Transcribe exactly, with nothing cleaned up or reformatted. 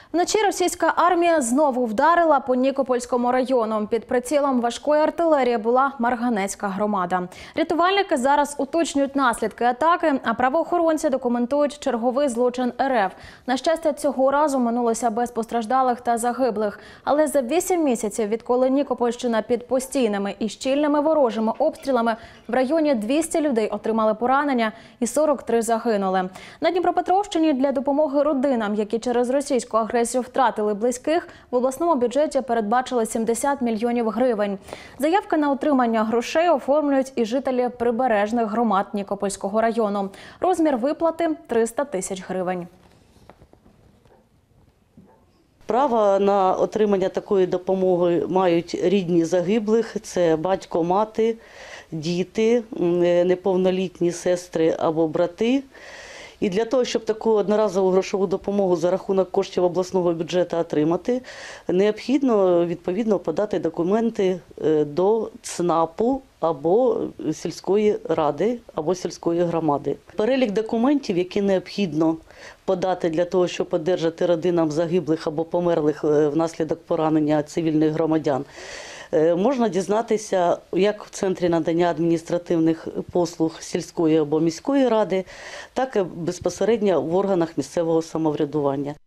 Вночі російська армія знову вдарила по Нікопольському району. Під прицілом важкої артилерії була Марганецька громада. Рятувальники зараз уточнюють наслідки атаки, а правоохоронці документують черговий злочин РФ. На щастя, цього разу минулося без постраждалих та загиблих. Але за вісім місяців, відколи Нікопольщина під постійними і щільними ворожими обстрілами, в районі двісті людей отримали поранення і сорок три загинули. На Дніпропетровщині для допомоги родинам, які через російську агресію втратили близьких, в обласному бюджеті передбачили сімдесят мільйонів гривень. Заявки на отримання грошей оформлюють і жителі прибережних громад Нікопольського району. Розмір виплати – триста тисяч гривень. Право на отримання такої допомоги мають рідні загиблих – це батько, мати, діти, неповнолітні сестри або брати. І для того, щоб таку одноразову грошову допомогу за рахунок коштів обласного бюджету отримати, необхідно відповідно подати документи до ЦНАПу або сільської ради, або сільської громади. Перелік документів, які необхідно подати для того, щоб одержати родинам загиблих або померлих внаслідок поранення цивільних громадян, можна дізнатися як в Центрі надання адміністративних послуг сільської або міської ради, так і безпосередньо в органах місцевого самоврядування.